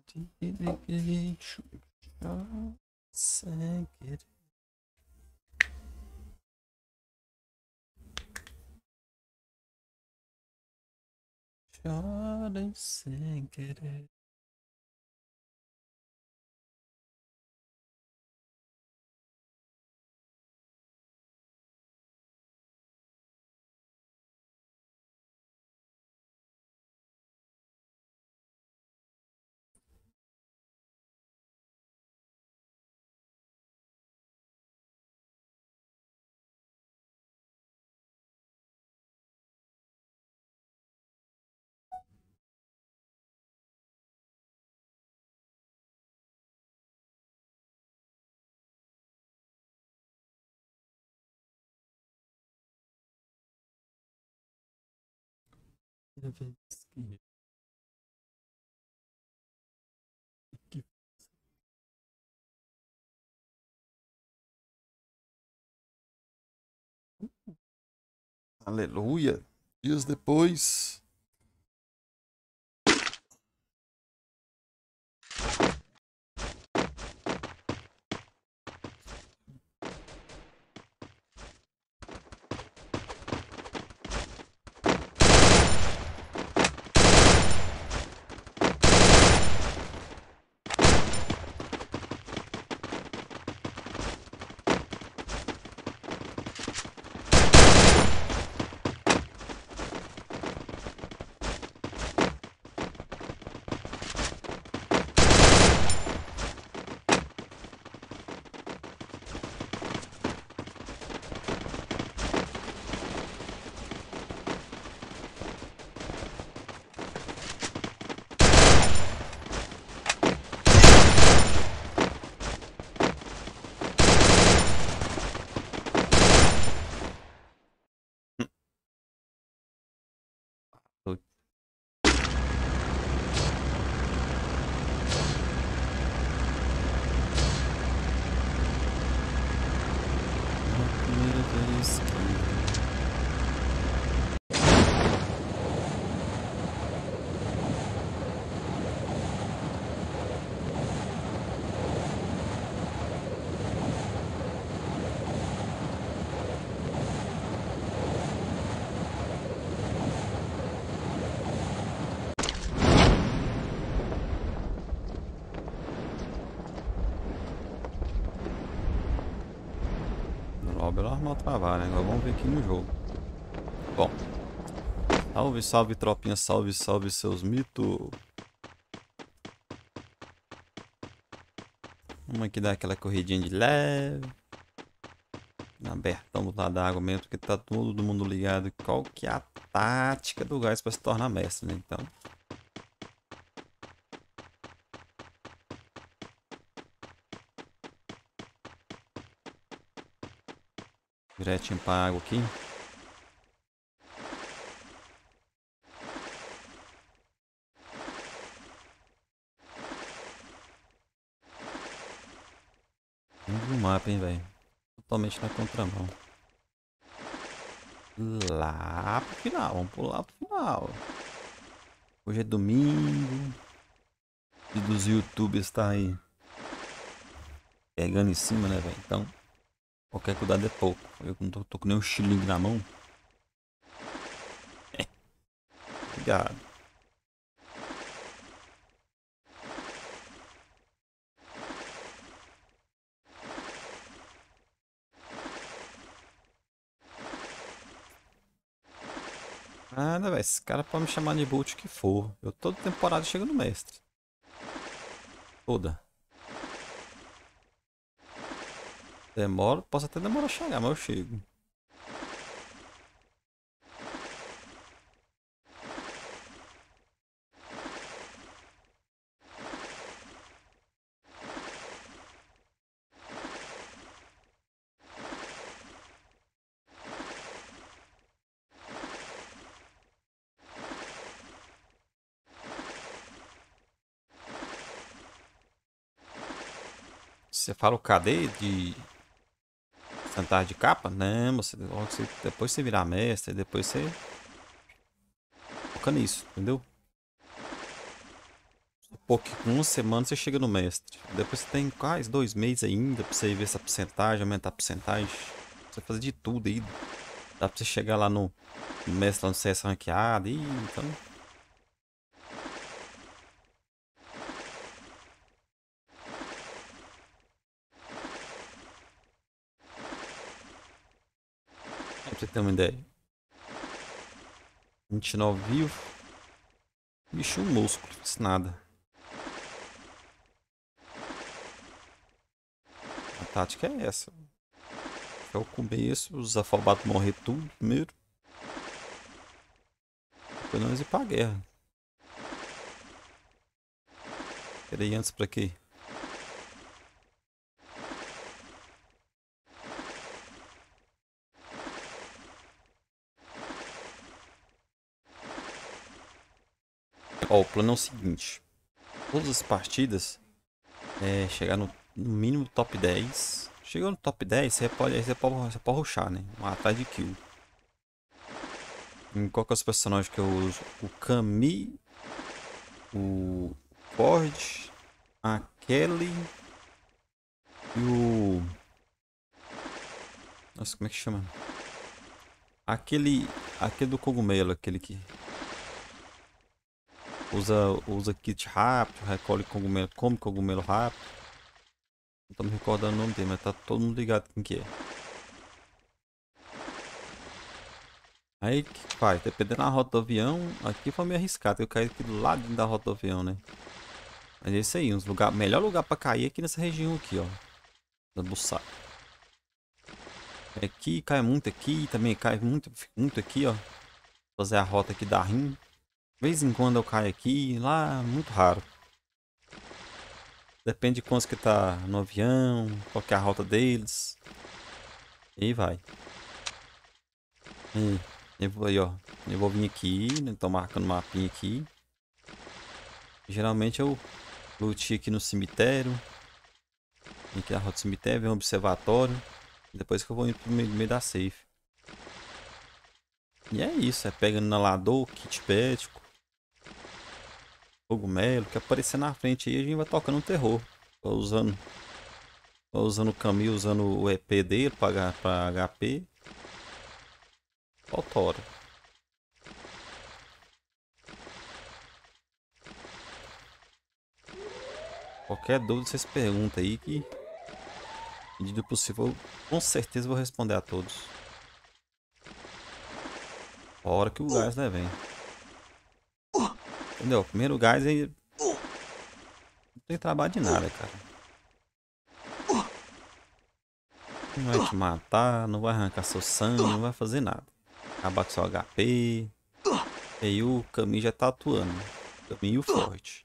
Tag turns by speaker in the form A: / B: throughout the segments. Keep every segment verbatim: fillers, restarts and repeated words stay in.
A: Deixa eu sem querer. Chorem sem querer. Aleluia. Dias depois. Primeira vez que Droba ela arrumou travar, né? Agora vamos ver aqui no jogo. Bom. Salve, salve, tropinha. Salve, salve, seus mitos. Vamos aqui dar aquela corridinha de leve. Abertão do lado da água mesmo, porque tá todo mundo ligado. Qual que é a tática do gás para se tornar mestre, né? Então... direitinho pra água aqui. Vamos no mapa, hein, velho. Totalmente na contramão. Lá pro final. Vamos pular pro final. Hoje é domingo. E dos youtubers tá aí pegando em cima, né, velho? Então, qualquer cuidado é pouco. Eu não tô, tô com nenhum xilingue na mão. É. Obrigado. Nada, velho. Esse cara pode me chamar de boot que for. Eu toda temporada chego no mestre. Toda. Demora, posso até demorar a chegar, mas eu chego. Você fala o K D de sentar de capa? Não, você, você, depois você virar mestre, depois você foca nisso, entendeu? Pô, que com uma semana você chega no mestre. Depois você tem quase dois meses ainda pra você ver essa porcentagem, aumentar a porcentagem. Você fazer de tudo aí. Dá pra você chegar lá no, no mestre, lá no C S ranqueado. E então. É pra você ter uma ideia. vinte e nove vivo. Bicho, um músculo, isso nada. A tática é essa. É o começo, os afobados morrer tudo primeiro. Depois nós ir pra guerra. Queria ir antes pra quê? Ó, o plano é o seguinte. Todas as partidas é chegar no, no mínimo top dez. Chegou no top dez, você pode, aí você pode, você pode rushar, né? Um atrás de kill. Em qual que é os personagens que eu uso? O Camille, o Ford, a Kelly e o... Nossa, como é que chama? Aquele, aquele do cogumelo, aquele que usa, usa kit rápido, recolhe cogumelo, come cogumelo rápido. Não tô me recordando o nome dele, mas tá todo mundo ligado quem que é. Aí o que que faz? Dependendo da rota do avião, aqui foi meio arriscado, eu caí aqui do lado da rota do avião, né? Mas é isso aí, uns lugar, melhor lugar pra cair é aqui nessa região aqui, ó. Da Bussara. Aqui cai muito aqui, também cai muito, muito aqui, ó. Fazer a rota aqui da Rim. De vez em quando eu caio aqui, lá, muito raro. Depende de quantos que tá no avião, qual que é a rota deles. E aí vai. E eu vou aí, ó. Eu vou vir aqui, né? Tô marcando o mapinha aqui. Geralmente eu lutei aqui no cemitério. Vem aqui na rota do cemitério, vem um observatório. Depois que eu vou indo pro meio, meio da safe. E é isso, é pegando inalador, kit médico, cogumelo, que aparecer na frente aí a gente vai tocando um terror. Tô usando, tô usando o Camille, usando o E P dele pra, pra H P. Autora. Qualquer dúvida vocês perguntam aí que, medida possível, eu com certeza vou responder a todos. A hora que o gás né, vem. Entendeu? Primeiro gás aí não tem trabalho de nada, cara. Não vai te matar, não vai arrancar seu sangue, não vai fazer nada. Acabar com seu H P. E aí o Camille já tá atuando. Camille forte.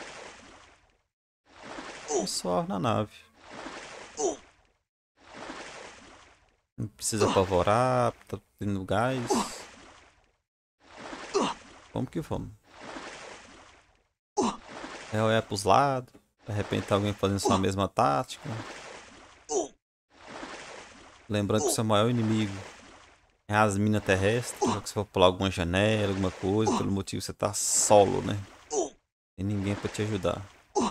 A: E só na nave. Não precisa apavorar, tá tendo gás. Vamos que vamos. É olhar pros lados. De repente tá alguém fazendo sua mesma tática. Lembrando que o seu maior inimigo é as minas terrestres. Se você for pular alguma janela, alguma coisa, pelo motivo você tá solo, né? Tem ninguém pra te ajudar.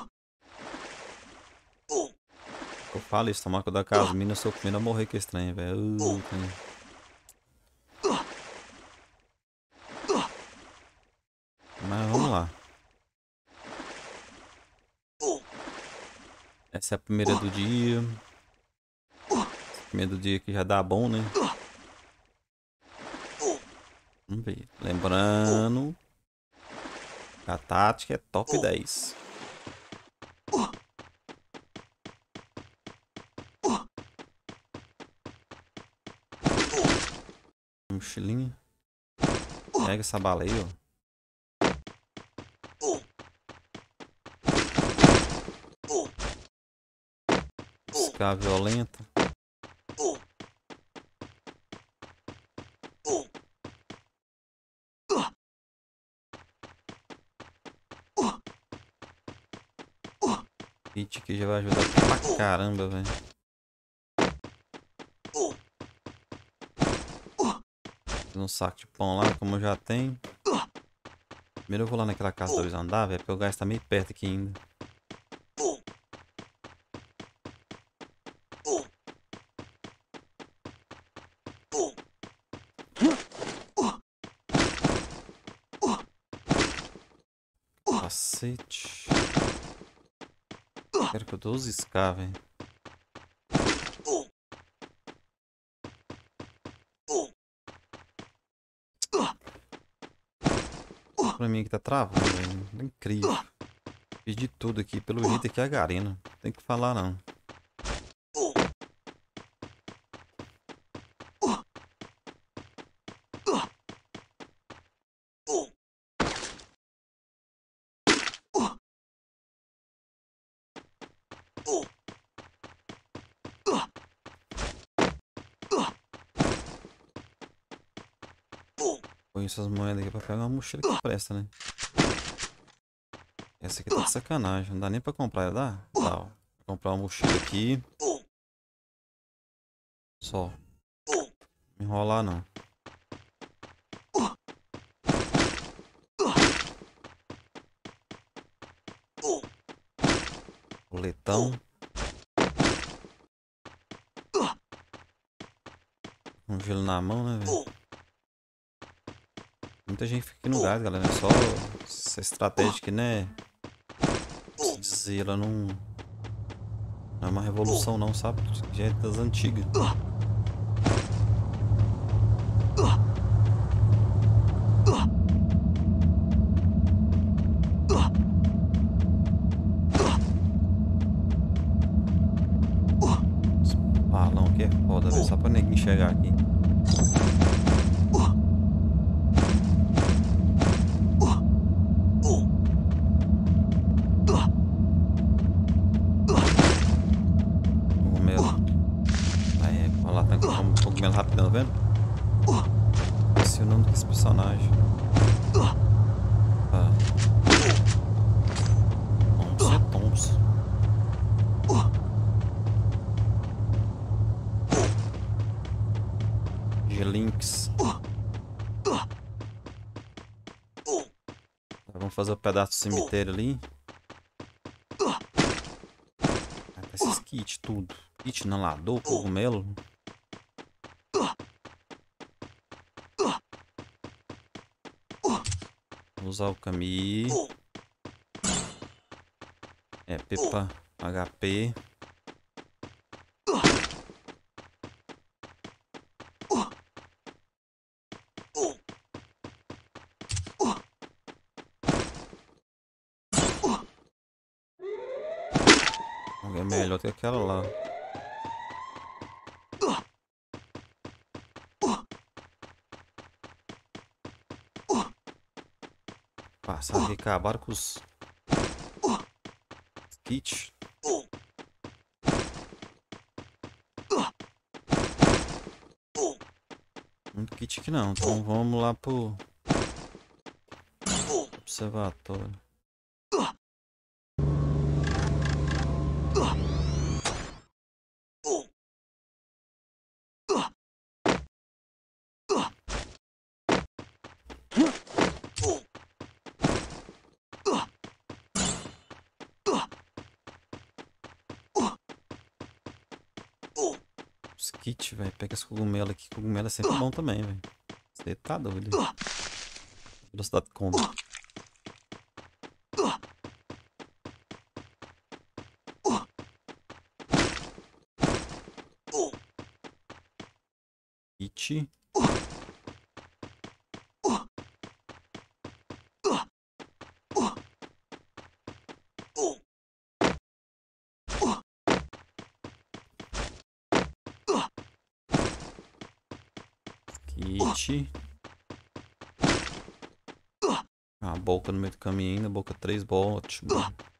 A: Eu falo isso, tomar cuidado com as minas, eu sou o primeiro a morrer que estranho, velho. Uh, Mas vamos lá. Essa é a primeira do dia. Primeiro do dia que já dá bom, né? Vamos ver. Lembrando, a tática é top dez. Mochilinha. Pega essa bala aí, ó. Ficar violenta. Kit que já vai ajudar pra caramba, velho. Um saco de pão lá, como já tem. Primeiro eu vou lá naquela casa dois andar, velho, porque o gás tá meio perto aqui ainda. Cacete. Quero que eu dou os Ska, velho. Pra mim aqui tá travando, velho. É incrível. Fiz de tudo aqui. Pelo jeito aqui é a Garena. Não tem que falar, não. Põe essas moedas aqui pra pegar uma mochila que presta, né? Essa aqui tá de sacanagem. Não dá nem pra comprar, dá? Dá, ó. Vou comprar uma mochila aqui. Só. Não enrolar, não. Coletão. Um gelo na mão, né, velho? Muita gente fica aqui no gás, galera. É só essa estratégia que, né? Se dizer, ela não. Não é uma revolução, não, sabe? Já é das antigas. Esse balão aqui é foda, velho. Só pra ninguém chegar aqui. Cogumelo. Aí, olha lá, tá com cogumelo rapidão, tá vendo? Esqueci o nome desse personagem. Ah. Thompson é Thompson. G-Links. Vamos fazer o um pedaço do cemitério ali. Ah, tá esses kits, tudo. Kit inalador, cogumelo. Vou usar o Kami. É, Pepa H P. É melhor do que aquela lá. Passar aqui, acabaram com os kits. Muito kit aqui não, então vamos lá pro observatório. Os kits, velho. Pega esse cogumelo aqui. Cogumelo é sempre bom também, velho. Você tá doido. Velocidade de conta. Kit. Kit. A boca no meio do caminho ainda. Boca três, ótimo.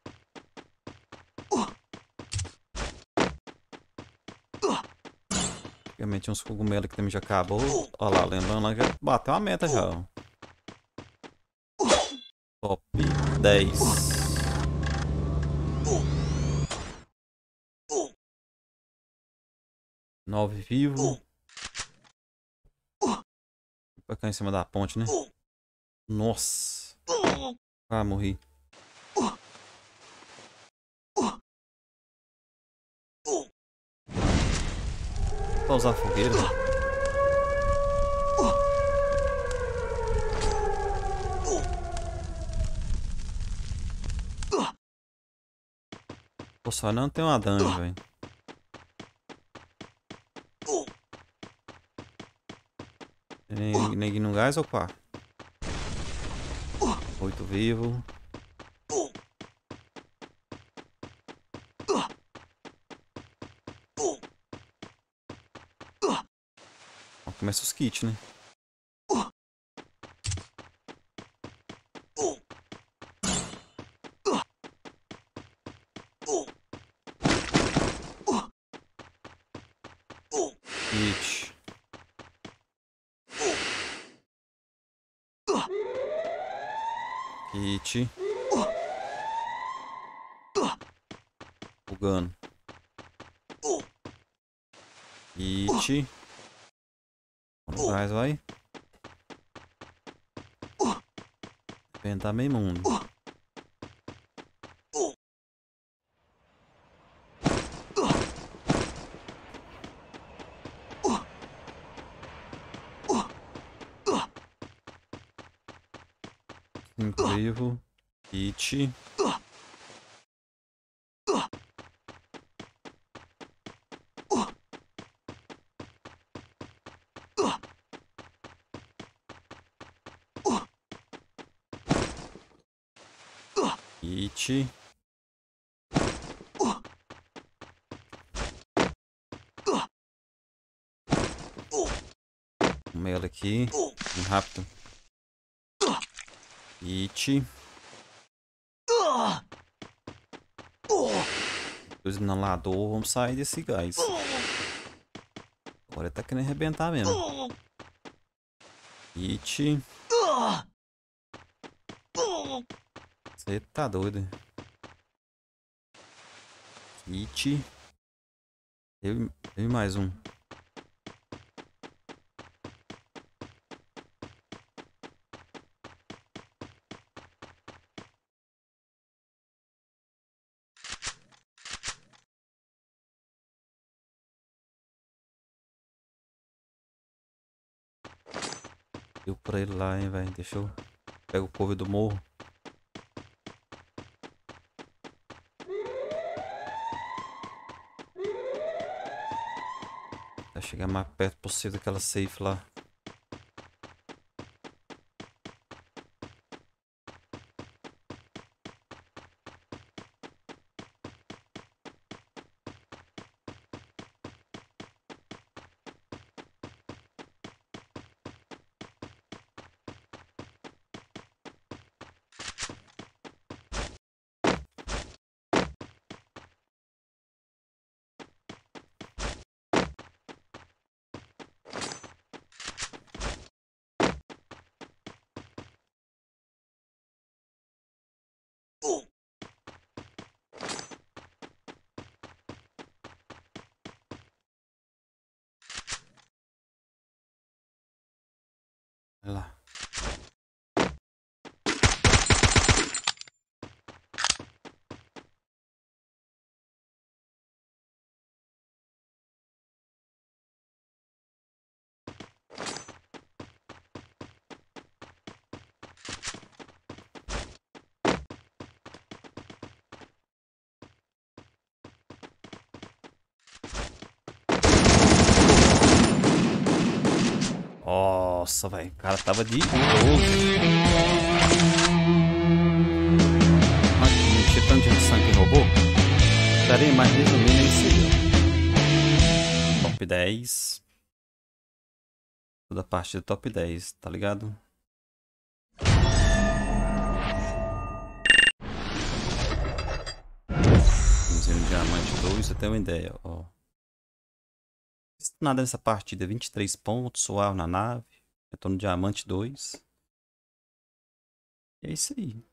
A: Antigamente uns cogumelos que também já acabou. Olha lá, lembrando lá, já bateu uma meta já. Ó. Top dez. nove vivo. Pra cá em cima da ponte, né? Nossa. Ah, morri. Vou usar a fogueira. Pô, só não tem uma dungeon, velho. Neguinho no gás ou pá? Oito vivo. Ó, começa os kits, né? Kit. Kit. Bugando. Kit. Vamos mais, vai. Inventar meio mundo. Cinco vivo. Kit. Kit. Vamos ela aqui. Vamos rápido. Kit. Depois do inalador, vamos sair desse gás. Agora ele tá querendo arrebentar mesmo. Kit. Você tá doido. Kit. Eu, eu e mais um. Deu pra ele lá, hein, velho. Deixa eu pegar o couve do morro. Pra chegar mais perto possível daquela safe lá. Vai lá. Nossa, velho. O cara tava de idoso. Aqui, tinha tanto de sangue que roubou. Darei mais resumindo é isso aí, ó. Top dez. Toda parte do top dez, tá ligado? Vamos diamante dois, você tem uma ideia, ó. Nada nessa partida, vinte e três pontos, suave na nave. Eu tô no diamante dois. E é isso aí.